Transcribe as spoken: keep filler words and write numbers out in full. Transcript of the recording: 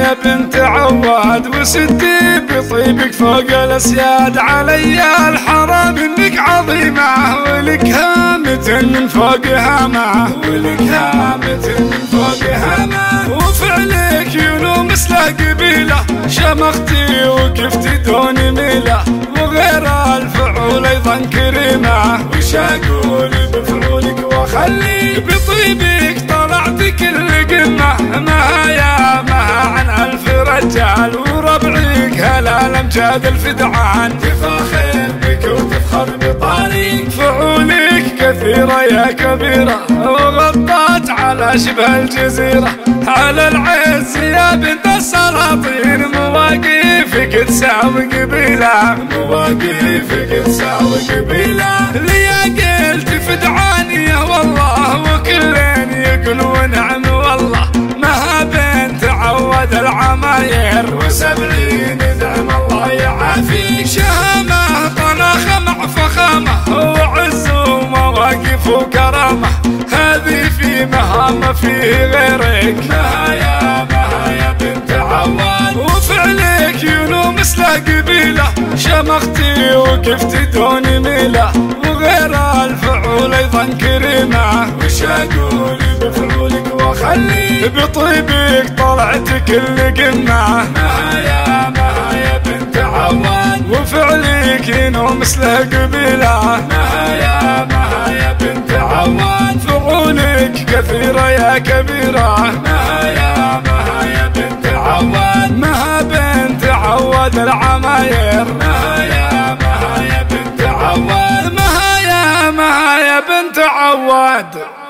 يا بنت عواد، وسدي بطيبك فوق الاسياد. علي الحرام انك عظيمة، ولك هامة من فوق هامة، ولك هامة من فوق هامة. وفعلك ينو مثل قبيلة، شمختي وكفتي دون ميلة، وغير الفعول ايضا كريمة. وش اقول بفعولك واخلي بطيبك طلعت كل قمة. ما يا ما عن الف رجال، وربعك هلا الامجاد الفدعان. تفاخر بك وتفخر بطاريق، فعولك كثيرة يا كبيرة، وغطت على شبه الجزيرة. على العز يا بنت السلاطين، مواقفك تساوي قبيلة، مواقفك تساوي قبيلة. ليا قلت فدعانية والله، وكلين يقول ونعم والله. مها بنت عود العماير، وسبعين نعم الله يعافيك. شهامة طناخة مع فخامة، وعز ومواقف وكرامة. هذه في مهامة فيه غيرك. مها يا مها يا بنت عواد، وفعلك ينو مثل قبيلة، شمختي وكفتي دون ميلة، وغير الفعول ايضا كريمة. وش اقول بفعولك واخلي بطيبك طلعت كل قمة. مها يا مها يا بنت عواد، وفعلك ينو مثل قبيلة. مها يا مها يا بنت عواد، فعولك كثيرة يا كبيرة. مها يا مها يا بنت عواد، مها بنت عواد العماير. مها يا مها يا بنت عواد، مها يا مها يا بنت عواد.